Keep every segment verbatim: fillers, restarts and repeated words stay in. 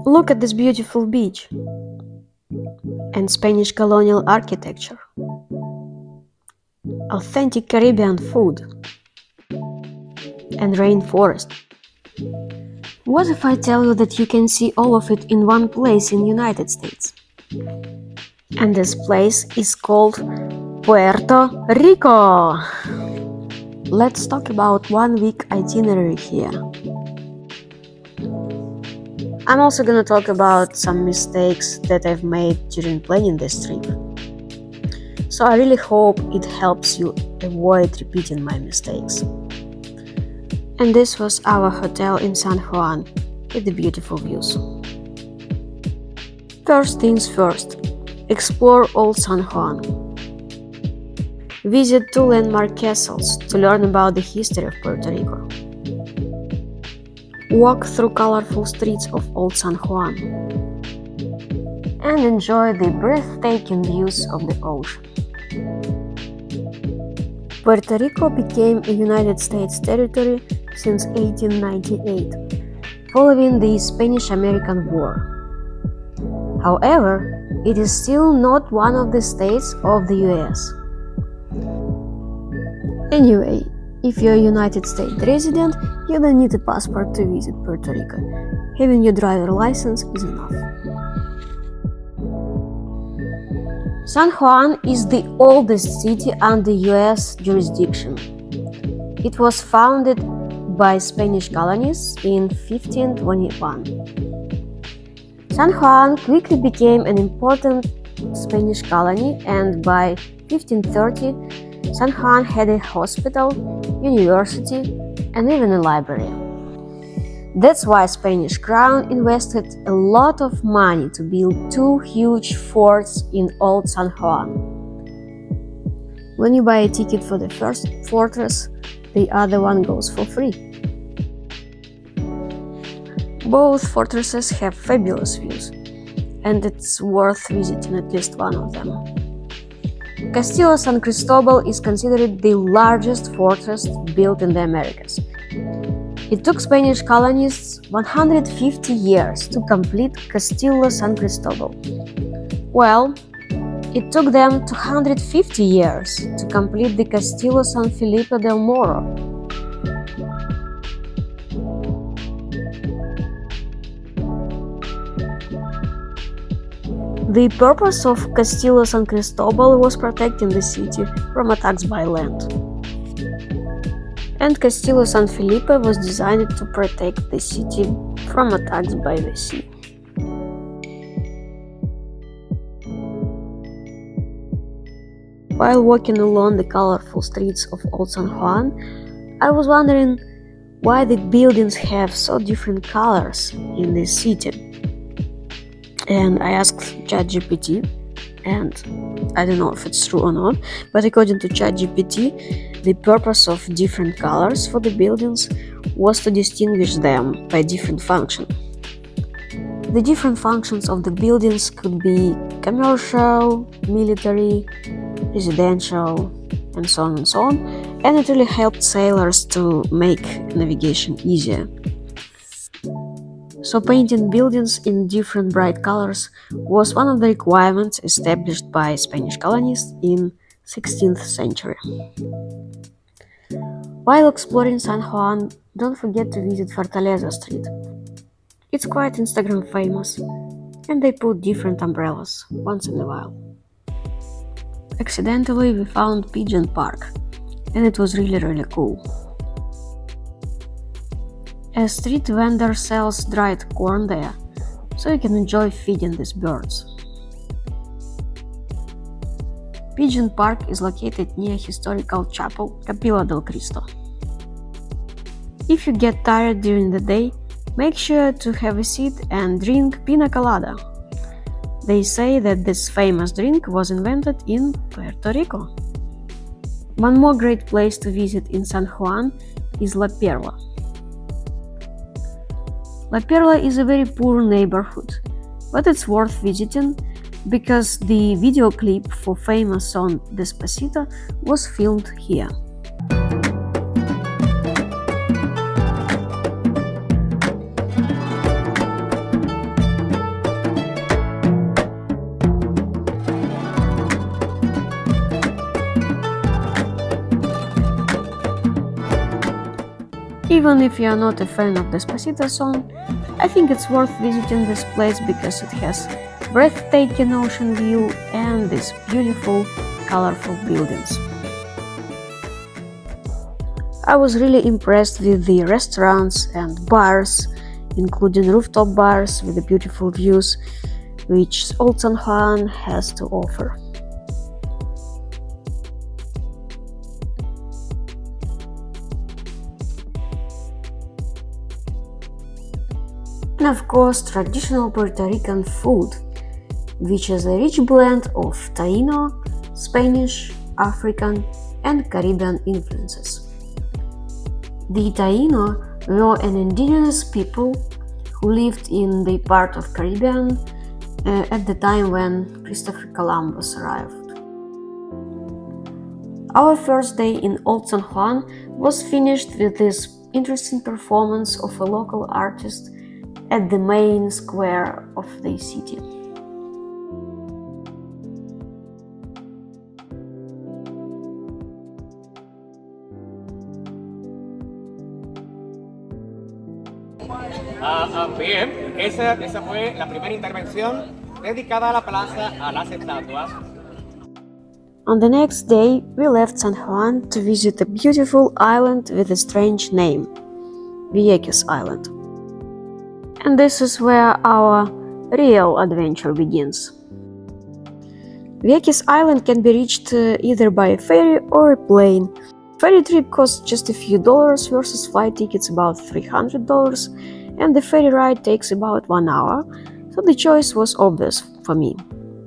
Look at this beautiful beach and Spanish colonial architecture, authentic Caribbean food, and rainforest. What if I tell you that you can see all of it in one place in United States? And this place is called Puerto Rico. Let's talk about one week itinerary here. I'm also gonna talk about some mistakes that I've made during planning this trip. So I really hope it helps you avoid repeating my mistakes. And this was our hotel in San Juan with the beautiful views. First things first, explore Old San Juan. Visit two landmark castles to learn about the history of Puerto Rico. Walk through colorful streets of Old San Juan and enjoy the breathtaking views of the ocean. Puerto Rico became a United States territory since eighteen ninety-eight, following the Spanish-American War. However, it is still not one of the states of the U S. Anyway, if you're a United States resident, you don't need a passport to visit Puerto Rico. Having your driver license is enough. San Juan is the oldest city under U S jurisdiction. It was founded by Spanish colonists in fifteen twenty-one. San Juan quickly became an important Spanish colony, and by fifteen thirty, San Juan had a hospital, university, and even a library. That's why Spanish crown invested a lot of money to build two huge forts in Old San Juan. When you buy a ticket for the first fortress, the other one goes for free. Both fortresses have fabulous views, and it's worth visiting at least one of them. Castillo San Cristobal is considered the largest fortress built in the Americas. It took Spanish colonists one hundred fifty years to complete Castillo San Cristobal. Well, it took them two hundred fifty years to complete the Castillo San Felipe del Morro. The purpose of Castillo San Cristobal was protecting the city from attacks by land. And Castillo San Felipe was designed to protect the city from attacks by the sea. While walking along the colorful streets of Old San Juan, I was wondering why the buildings have so different colors in this city. And I asked ChatGPT, and I don't know if it's true or not, but according to ChatGPT, the purpose of different colors for the buildings was to distinguish them by different functions. The different functions of the buildings could be commercial, military, residential, and so on and so on, and it really helped sailors to make navigation easier. So painting buildings in different bright colors was one of the requirements established by Spanish colonists in sixteenth century. While exploring San Juan, don't forget to visit Fortaleza Street. It's quite Instagram famous, and they put different umbrellas once in a while. Accidentally, we found Pigeon Park, and it was really really cool. A street vendor sells dried corn there, so you can enjoy feeding these birds. Pigeon Park is located near historical chapel Capilla del Cristo. If you get tired during the day, make sure to have a seat and drink pina colada. They say that this famous drink was invented in Puerto Rico. One more great place to visit in San Juan is La Perla. La Perla is a very poor neighborhood, but it's worth visiting because the video clip for famous song Despacito was filmed here. Even if you are not a fan of Despacito song, I think it's worth visiting this place because it has breathtaking ocean view and these beautiful, colorful buildings. I was really impressed with the restaurants and bars, including rooftop bars with the beautiful views which Old San Juan has to offer. And of course, traditional Puerto Rican food, which is a rich blend of Taino, Spanish, African, and Caribbean influences. The Taino were an indigenous people who lived in the part of Caribbean uh, at the time when Christopher Columbus arrived. Our first day in Old San Juan was finished with this interesting performance of a local artist at the main square of the city. Ah, ah, bien, esa, esa fue la primera intervención dedicada a la plaza, a las estatuas. On the next day, we left San Juan to visit a beautiful island with a strange name, Vieques Island. And this is where our real adventure begins. Vieques Island can be reached uh, either by a ferry or a plane. Ferry trip costs just a few dollars versus flight tickets about three hundred dollars, and the ferry ride takes about one hour, so the choice was obvious for me.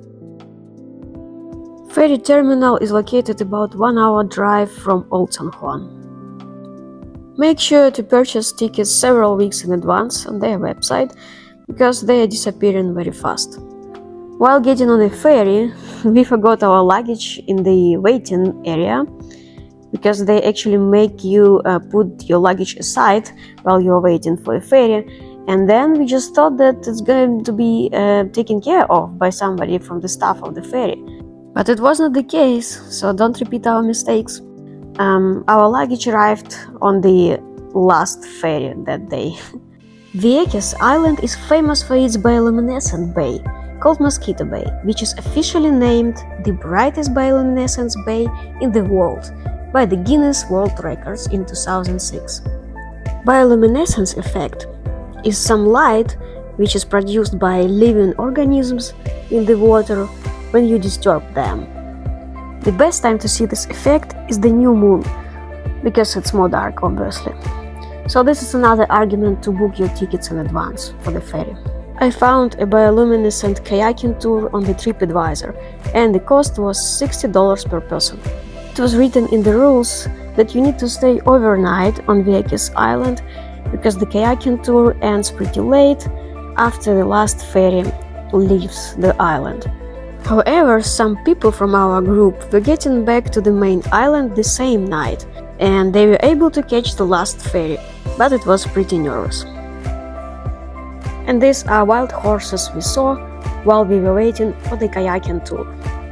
Ferry terminal is located about one hour drive from Old San Juan. Make sure to purchase tickets several weeks in advance on their website, because they are disappearing very fast. While getting on a ferry, we forgot our luggage in the waiting area, because they actually make you uh, put your luggage aside while you're waiting for a ferry, and then we just thought that it's going to be uh, taken care of by somebody from the staff of the ferry. But it was not the case, so don't repeat our mistakes. Um, our luggage arrived on the last ferry that day. Vieques Island is famous for its bioluminescent bay, called Mosquito Bay, which is officially named the brightest bioluminescence bay in the world by the Guinness World Records in two thousand six. Bioluminescence effect is some light which is produced by living organisms in the water when you disturb them. The best time to see this effect is the new moon, because it's more dark, obviously. So this is another argument to book your tickets in advance for the ferry. I found a bioluminescent kayaking tour on the TripAdvisor, and the cost was sixty dollars per person. It was written in the rules that you need to stay overnight on Vieques Island, because the kayaking tour ends pretty late after the last ferry leaves the island. However, some people from our group were getting back to the main island the same night, and they were able to catch the last ferry, but it was pretty nervous. And these are wild horses we saw while we were waiting for the kayaking tour.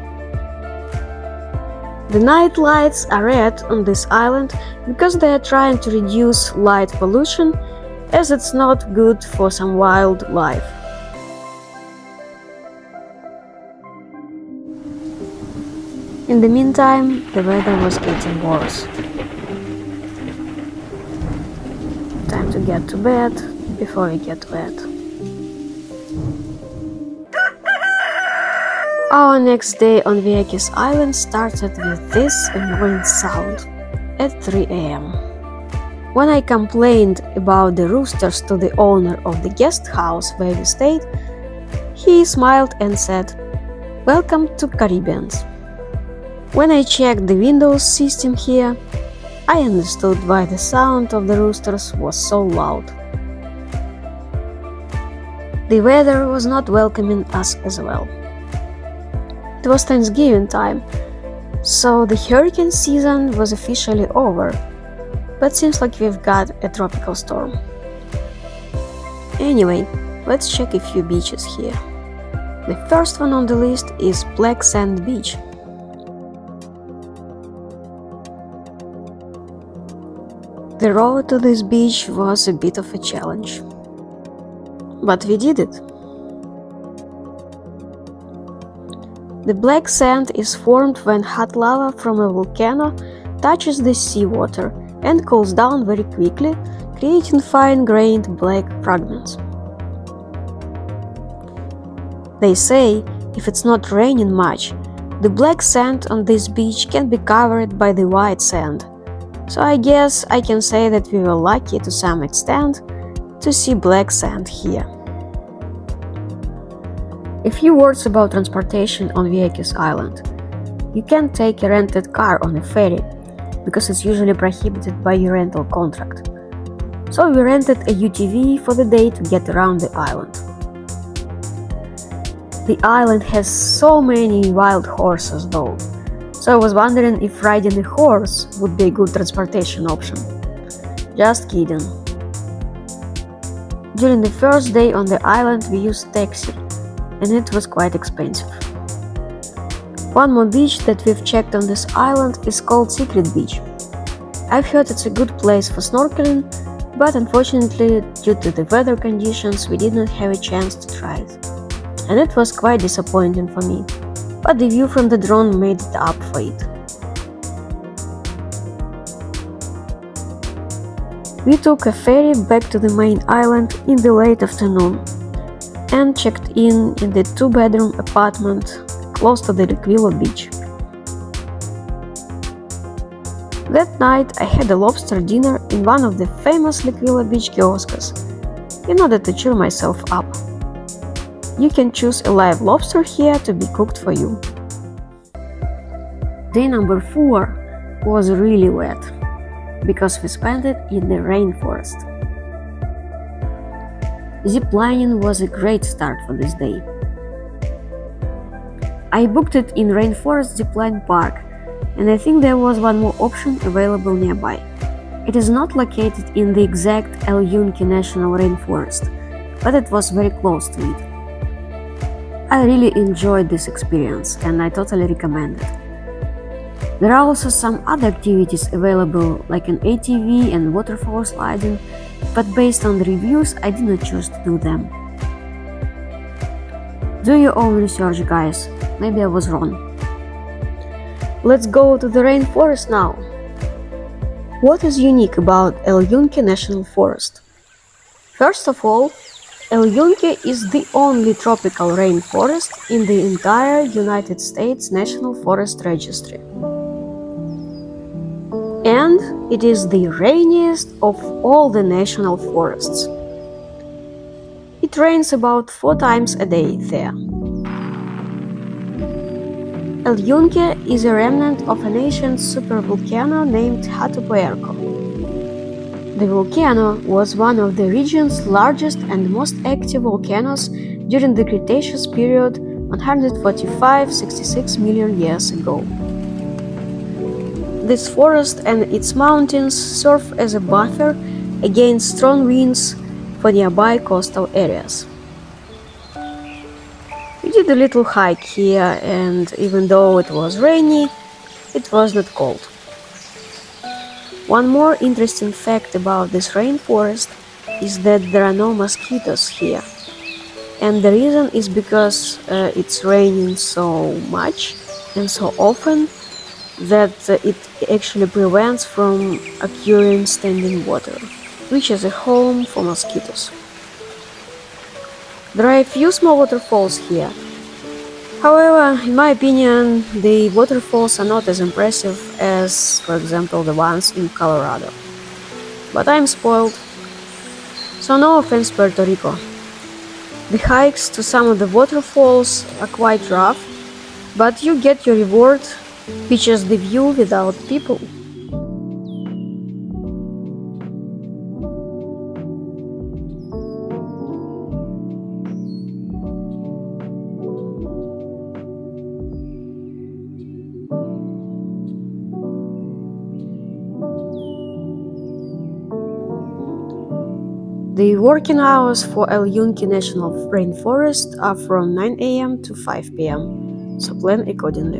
The night lights are red on this island because they are trying to reduce light pollution, as it's not good for some wildlife. In the meantime, the weather was getting worse. Time to get to bed before we get wet. Our next day on Vieques Island started with this annoying sound at three A M When I complained about the roosters to the owner of the guest house where we stayed, he smiled and said, "Welcome to Caribbeans." When I checked the Windows system here, I understood why the sound of the roosters was so loud. The weather was not welcoming us as well. It was Thanksgiving time, so the hurricane season was officially over, but seems like we've got a tropical storm. Anyway, let's check a few beaches here. The first one on the list is Black Sand Beach. The road to this beach was a bit of a challenge, but we did it. The black sand is formed when hot lava from a volcano touches the seawater and cools down very quickly, creating fine-grained black fragments. They say if it's not raining much, the black sand on this beach can be covered by the white sand. So I guess I can say that we were lucky to some extent to see black sand here. A few words about transportation on Vieques Island. You can't take a rented car on a ferry, because it's usually prohibited by your rental contract. So we rented a U T V for the day to get around the island. The island has so many wild horses though, so I was wondering if riding a horse would be a good transportation option. Just kidding. During the first day on the island we used taxi, and it was quite expensive. One more beach that we've checked on this island is called Secret Beach. I've heard it's a good place for snorkeling, but unfortunately, due to the weather conditions, we did not have a chance to try it. And it was quite disappointing for me, but the view from the drone made it up for it. We took a ferry back to the main island in the late afternoon and checked in in the two-bedroom apartment close to the Liquila beach. That night I had a lobster dinner in one of the famous Liquila beach kiosks in order to cheer myself up. You can choose a live lobster here to be cooked for you. Day number four was really wet, because we spent it in the rainforest. Ziplining was a great start for this day. I booked it in Rainforest Zipline Park, and I think there was one more option available nearby. It is not located in the exact El Yunque National Rainforest, but it was very close to it. I really enjoyed this experience and I totally recommend it. There are also some other activities available, like an A T V and waterfall sliding, but based on the reviews I did not choose to do them. Do your own research, guys, maybe I was wrong. Let's go to the rainforest now. What is unique about El Yunque National Forest? First of all, El Yunque is the only tropical rainforest in the entire United States National Forest Registry. And it is the rainiest of all the national forests. It rains about four times a day there. El Yunque is a remnant of an ancient supervolcano named Hato Puerco. The volcano was one of the region's largest and most active volcanoes during the Cretaceous period one hundred forty-five to sixty-six million years ago. This forest and its mountains serve as a buffer against strong winds for nearby coastal areas. We did a little hike here, and even though it was rainy, it was not cold. One more interesting fact about this rainforest is that there are no mosquitoes here. And the reason is because uh, it's raining so much and so often that uh, it actually prevents from occurring standing water, which is a home for mosquitoes. There are a few small waterfalls here. However, in my opinion, the waterfalls are not as impressive as, for example, the ones in Colorado. But I'm spoiled. So no offense, Puerto Rico. The hikes to some of the waterfalls are quite rough, but you get your reward, which is the view without people. The working hours for El Yunque National Rainforest are from nine A M to five P M, so plan accordingly.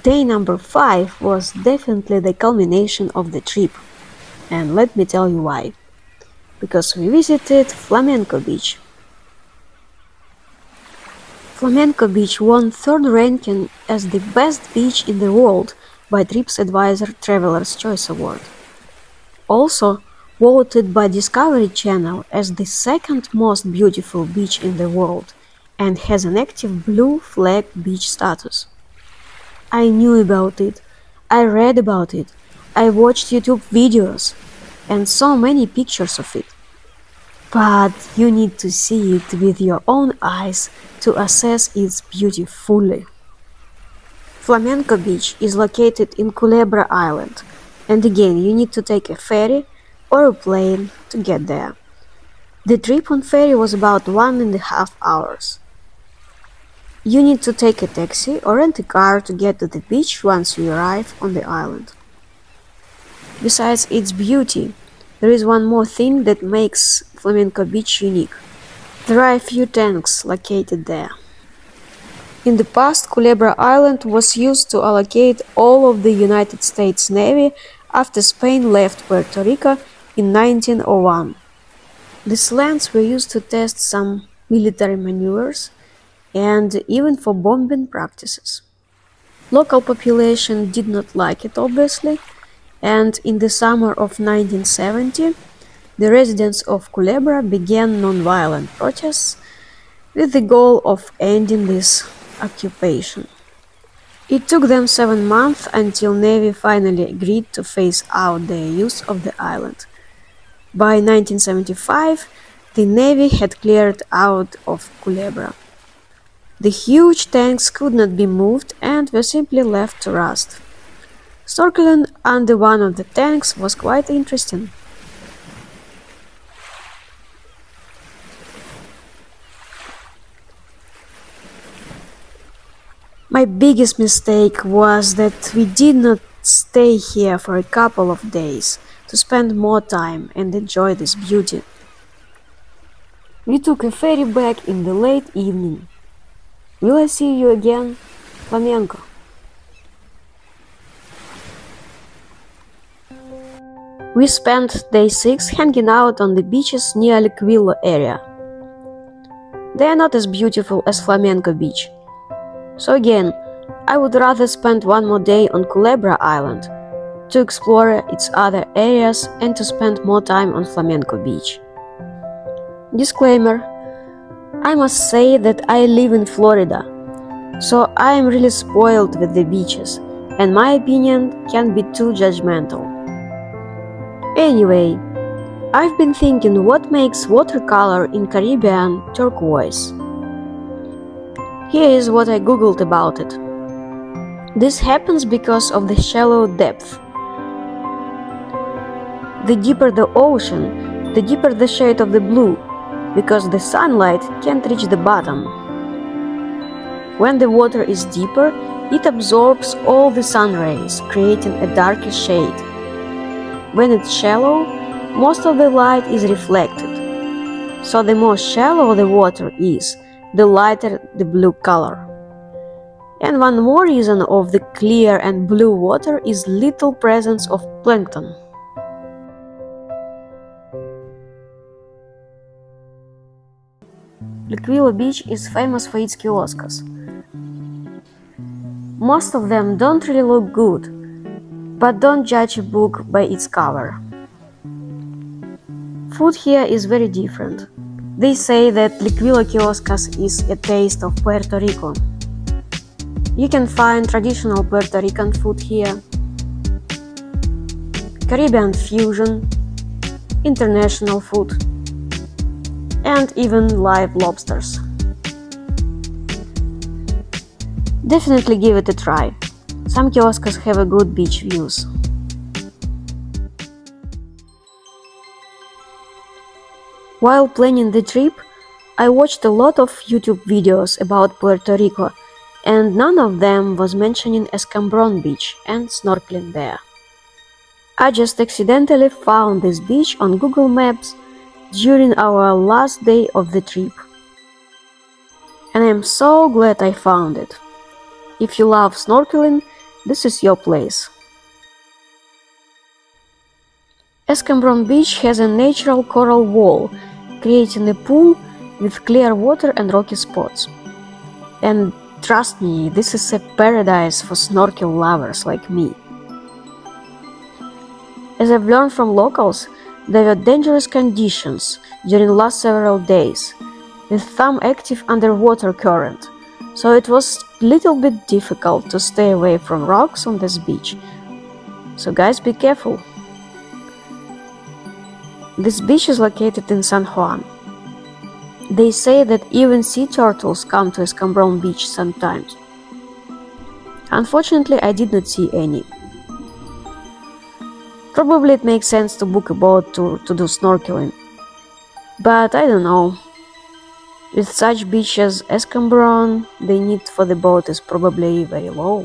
Day number five was definitely the culmination of the trip, and let me tell you why. Because we visited Flamenco Beach. Flamenco Beach won third ranking as the best beach in the world by TripAdvisor Traveler's Choice Award. Also voted by Discovery Channel as the second most beautiful beach in the world and has an active blue flag beach status. I knew about it, I read about it, I watched YouTube videos and saw many pictures of it. But you need to see it with your own eyes to assess its beauty fully. Flamenco Beach is located in Culebra Island, and again you need to take a ferry or a plane to get there. The trip on ferry was about one and a half hours. You need to take a taxi or rent a car to get to the beach once you arrive on the island. Besides its beauty, there is one more thing that makes Flamenco Beach unique. There are a few tanks located there. In the past, Culebra Island was used to allocate all of the United States Navy after Spain left Puerto Rico in nineteen oh one. These lands were used to test some military maneuvers and even for bombing practices. Local population did not like it, obviously, and in the summer of nineteen seventy, the residents of Culebra began non-violent protests with the goal of ending this occupation. It took them seven months until Navy finally agreed to phase out their use of the island. By nineteen seventy-five, the Navy had cleared out of Culebra. The huge tanks could not be moved and were simply left to rust. Snorkeling under one of the tanks was quite interesting. My biggest mistake was that we did not stay here for a couple of days to spend more time and enjoy this beauty. We took a ferry back in the late evening. Will I see you again, Flamenco? We spent day six hanging out on the beaches near Liquilo area. They are not as beautiful as Flamenco Beach. So again, I would rather spend one more day on Culebra Island to explore its other areas and to spend more time on Flamenco Beach. Disclaimer: I must say that I live in Florida, so I am really spoiled with the beaches, and my opinion can be too judgmental. Anyway, I've been thinking what makes watercolor in Caribbean turquoise. Here is what I googled about it. This happens because of the shallow depth. The deeper the ocean, the deeper the shade of the blue, because the sunlight can't reach the bottom. When the water is deeper, it absorbs all the sun rays, creating a darker shade. When it's shallow, most of the light is reflected. So the more shallow the water is, the lighter the blue color. And one more reason of the clear and blue water is little presence of plankton. Liquilo Beach is famous for its kioscos. Most of them don't really look good, but don't judge a book by its cover. Food here is very different. They say that Liquilo Kioscos is a taste of Puerto Rico. You can find traditional Puerto Rican food here, Caribbean fusion, international food, and even live lobsters. Definitely give it a try. Some kiosks have a good beach views. While planning the trip, I watched a lot of YouTube videos about Puerto Rico, and none of them was mentioning Escambron Beach and snorkeling there. I just accidentally found this beach on Google Maps during our last day of the trip. And I'm so glad I found it. If you love snorkeling, this is your place. Escambron Beach has a natural coral wall, creating a pool with clear water and rocky spots. And trust me, this is a paradise for snorkel lovers like me. As I've learned from locals, there were dangerous conditions during the last several days, with some active underwater current, so it was a little bit difficult to stay away from rocks on this beach. So guys, be careful. This beach is located in San Juan. They say that even sea turtles come to Escambron Beach sometimes. Unfortunately, I did not see any. Probably it makes sense to book a boat tour to do snorkeling. But I don't know. With such beaches as Escambron, the need for the boat is probably very low.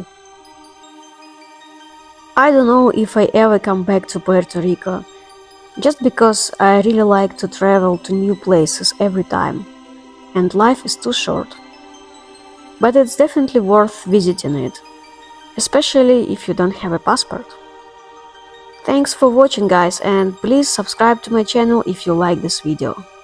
I don't know if I ever come back to Puerto Rico, just because I really like to travel to new places every time, and life is too short. But it's definitely worth visiting it, especially if you don't have a passport. Thanks for watching guys, and please subscribe to my channel if you like this video.